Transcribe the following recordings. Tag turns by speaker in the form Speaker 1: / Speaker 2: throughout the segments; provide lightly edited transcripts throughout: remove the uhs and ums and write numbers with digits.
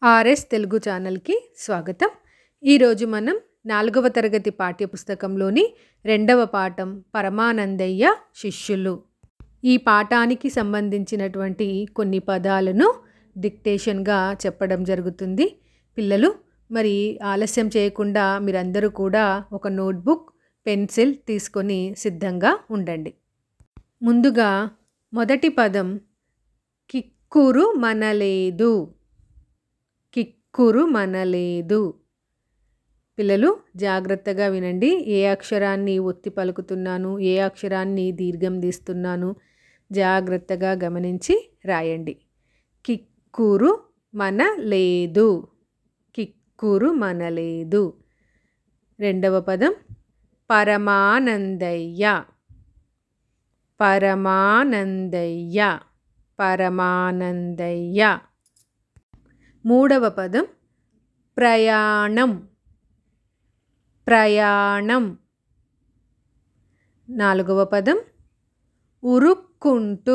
Speaker 1: RS Telugu ఛానల్కి స్వాగతం. ఈరోజు మనం 4వ తరగతి పాఠ్యపుస్తకంలోని 2వ పాఠం పరమానందయ్య శిష్యులు. ఈ పాఠానికి సంబంధించినటువంటి కొన్ని పదాలను డిక్టేషన్గా చెప్పడం జరుగుతుంది. పిల్లలు మరి ఆలస్యం చేయకుండా మీరందరూ కూడా ఒక నోట్బుక్, పెన్సిల్ తీసుకొని సిద్ధంగా ఉండండి. ముందుగా మొదటి పదం కిక్కురు మనలేదు. కిక్కురు మనలేదు. పిల్లలు జాగ్రత్తగా వినండి. ఏ అక్షరాన్ని ఒత్తి పలుకుతున్నాను, ఏ అక్షరాన్ని దీర్ఘం తీస్తున్నాను జాగ్రత్తగా గమనించి రాయండి. కిక్కురు మనలేదు. కిక్కురు మనలేదు. రెండవ పదం పరమానందయ్య. పరమానందయ్య. పరమానందయ్య. మూడవ పదం ప్రయాణం. ప్రయాణం. నాలుగవ పదం ఉరుక్కుంటూ.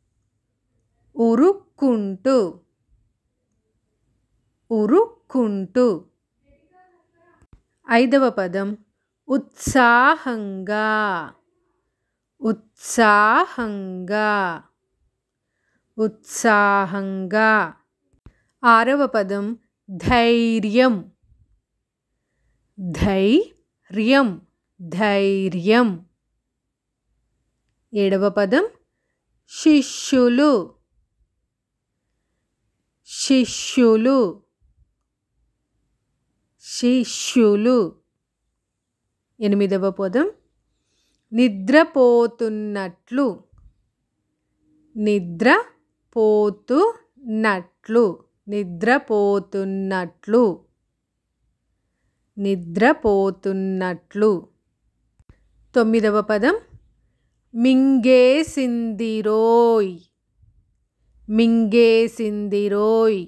Speaker 1: ఉరుక్కుంటూ. ఉరుక్కుంటూ. ఐదవ పదం ఉత్సాహంగా. ఉత్సాహంగా. ఉత్సాహంగా. ఆరవ పదం ధైర్యం. ధైర్యం. ధైర్యం. ఏడవ పదం శిష్యులు. శిష్యులు. శిష్యులు. ఎనిమిదవ పదం నిద్రపోతున్నట్లు. నిద్రపోతున్నట్లు. నిద్రపోతున్నట్లు. నిద్రపోతున్నట్లు. తొమ్మిదవ పదం మింగేసిందిరోయ్. మింగేసిందిరోయ్.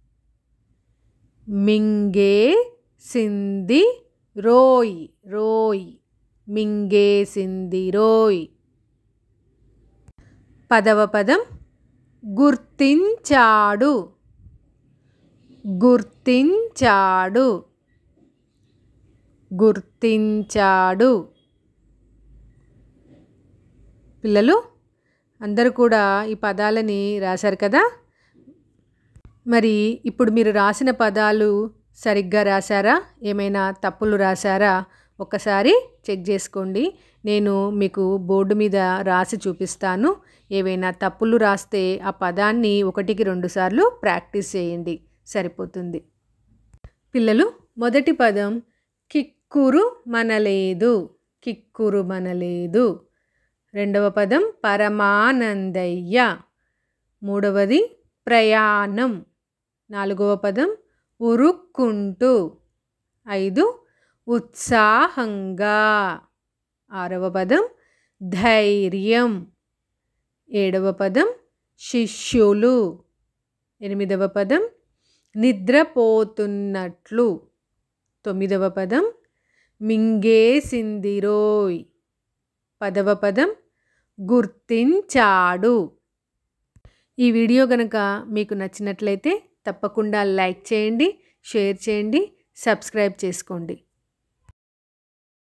Speaker 1: మింగేసిందిరోయ్. రోయ్. మింగేసిందిరోయ్. పదవ పదం గుర్తించాడు. గుర్తించాడు. గుర్తించాడు. పిల్లలు అందరూ కూడా ఈ పదాలని రాశారు కదా. మరి ఇప్పుడు మీరు రాసిన పదాలు సరిగ్గా రాశారా, ఏమైనా తప్పులు రాశారా ఒక్కసారి చెక్ చేసుకోండి. నేను మీకు బోర్డు మీద రాసి చూపిస్తాను. ఏవైనా తప్పులు రాస్తే ఆ పదాన్ని 1కి 2 సార్లు ప్రాక్టీస్ చేయండి, సరిపోతుంది. పిల్లలు మొదటి పదం కిక్కురు మనలేదు. కిక్కురు మనలేదు. రెండవ పదం పరమానందయ్య. మూడవది ప్రయాణం. నాలుగవ పదం ఉరుక్కుంటూ. 5 ఉత్సాహంగా. ఆరవ పదం ధైర్యం. ఏడవ పదం శిష్యులు. ఎనిమిదవ పదం నిద్రపోతున్నట్లు. తొమ్మిదవ పదం మింగేసిందిరోయ్. 10వ పదం గుర్తించాడు. ఈ వీడియో గనక మీకు నచ్చినట్లయితే తప్పకుండా లైక్ చేయండి, షేర్ చేయండి, సబ్స్క్రైబ్ చేసుకోండి.